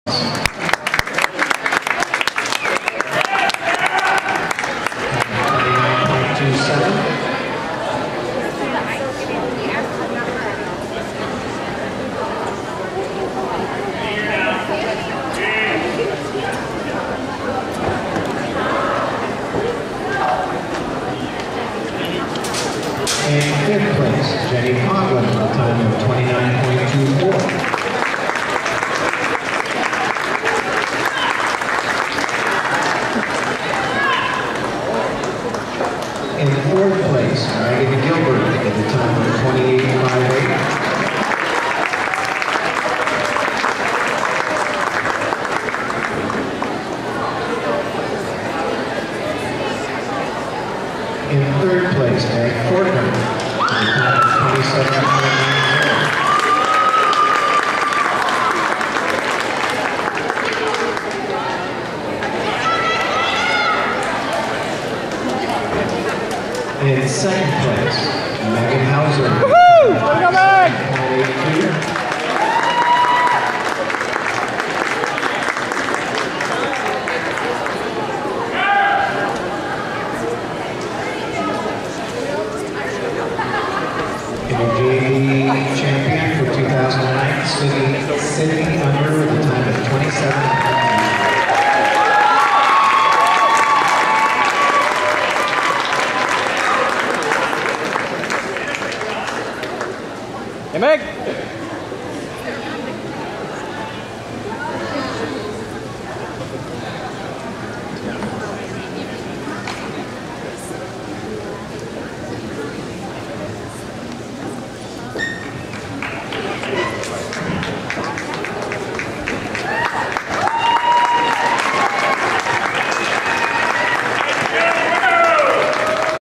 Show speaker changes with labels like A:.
A: In fifth place, Jenny Coughlin with a time of 29.24. In fourth place, Megan Gilbert with a time of 28.58. In third place, Meg Fortner, with a time of 27.90. In second place, Megan Hauser, with a time of 27.82.